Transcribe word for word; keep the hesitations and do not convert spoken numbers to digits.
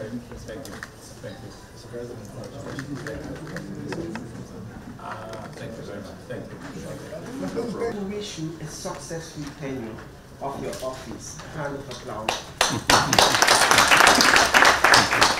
Thank you. Thank you. Thank you. Mister President, congratulations. Uh, thank you very much. Thank you. We wish you a successful tenure of your office. A round of applause.